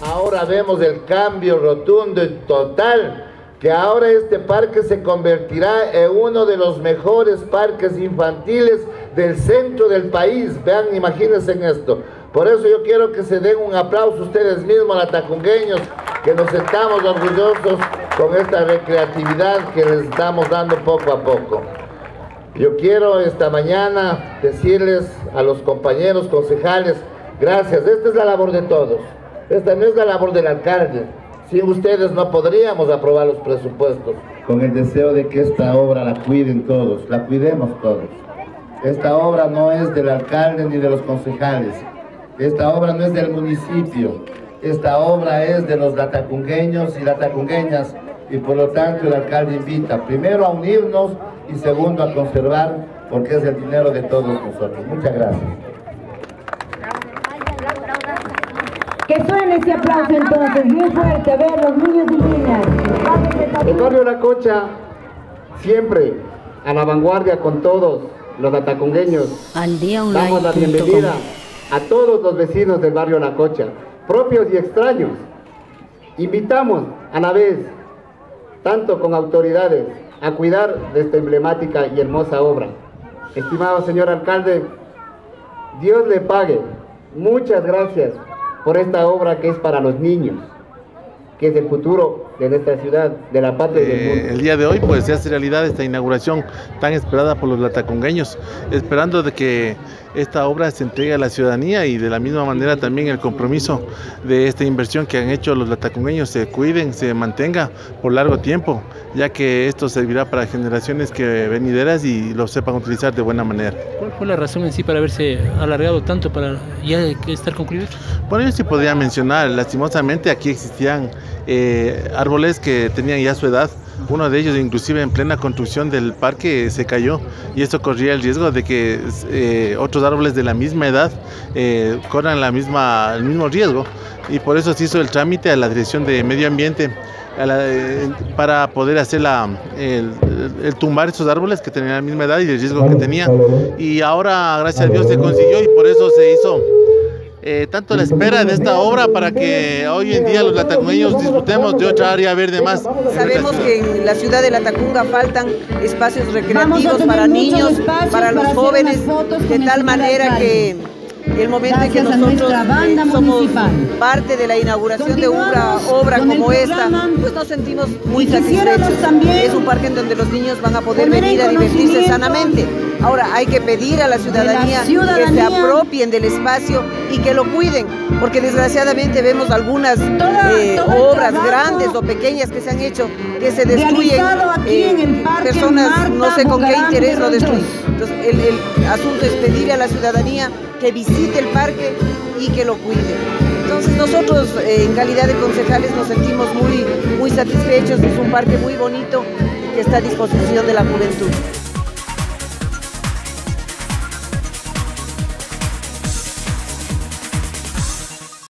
ahora vemos el cambio rotundo y total, que ahora este parque se convertirá en uno de los mejores parques infantiles del centro del país. Vean, imagínense en esto. Por eso yo quiero que se den un aplauso ustedes mismos, latacungueños, que nos sentamos orgullosos con esta recreatividad que les estamos dando poco a poco. Yo quiero esta mañana decirles a los compañeros concejales, gracias, esta es la labor de todos, esta no es la labor del alcalde. Sin ustedes no podríamos aprobar los presupuestos. Con el deseo de que esta obra la cuiden todos, la cuidemos todos. Esta obra no es del alcalde ni de los concejales. Esta obra no es del municipio. Esta obra es de los latacungueños y latacungueñas. Y por lo tanto el alcalde invita primero a unirnos y segundo a conservar, porque es el dinero de todos nosotros. Muchas gracias. Que suene ese aplauso entonces, muy fuerte, a ver, los niños y niñas. El barrio La Cocha, siempre a la vanguardia con todos los latacungueños. Damos la bienvenida a todos los vecinos del barrio La Cocha, propios y extraños. Invitamos a la vez, tanto con autoridades, a cuidar de esta emblemática y hermosa obra. Estimado señor alcalde, Dios le pague. Muchas gracias por esta obra que es para los niños, que es el futuro de nuestra ciudad, de la patria y del mundo. El día de hoy pues se hace realidad esta inauguración tan esperada por los latacungueños, esperando de que esta obra se entregue a la ciudadanía y de la misma manera también el compromiso de esta inversión que han hecho los latacungueños se cuiden, se mantenga por largo tiempo, ya que esto servirá para generaciones que venideras y lo sepan utilizar de buena manera. ¿Cuál fue la razón en sí para haberse alargado tanto para ya estar concluido? Bueno, yo sí podría mencionar, lastimosamente aquí existían árboles que tenían ya su edad. Uno de ellos, inclusive en plena construcción del parque, se cayó y esto corría el riesgo de que otros árboles de la misma edad corran el mismo riesgo, y por eso se hizo el trámite a la Dirección de Medio Ambiente para poder hacer el tumbar estos árboles que tenían la misma edad y el riesgo que tenía, y ahora gracias a Dios se consiguió y por eso se hizo tanto la espera de esta obra para que hoy en día los latacungueños disfrutemos de otra área verde más. Sabemos que en la ciudad de Latacunga faltan espacios recreativos para niños, para los jóvenes, de tal manera que el momento en que nosotros somos parte de la inauguración de una obra como esta, pues nos sentimos muy satisfechos. Es un parque en donde los niños van a poder venir a divertirse sanamente. Ahora hay que pedir a la ciudadanía que se apropien del espacio y que lo cuiden, porque desgraciadamente vemos algunas obras grandes o pequeñas que se han hecho, que se destruyen, personas no sé con qué interés lo destruyen. Entonces el asunto es pedirle a la ciudadanía que visite el parque y que lo cuide. Entonces nosotros en calidad de concejales nos sentimos muy satisfechos. Es un parque muy bonito que está a disposición de la juventud.